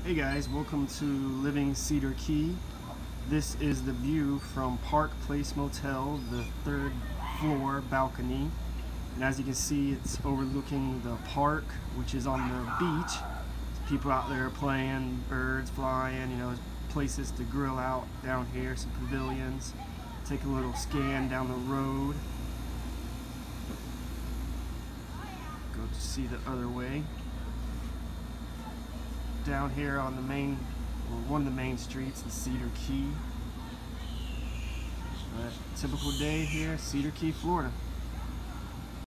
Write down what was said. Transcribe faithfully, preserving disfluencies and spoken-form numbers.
Hey guys, welcome to Living Cedar Key. This is the view from Park Place Motel, the third floor balcony. And as you can see, it's overlooking the park, which is on the beach. There's people out there playing, birds flying, you know, there's places to grill out down here, some pavilions. Take a little scan down the road. Go to see the other way. Down here on the main, or one of the main streets in Cedar Key. But typical day here, Cedar Key, Florida.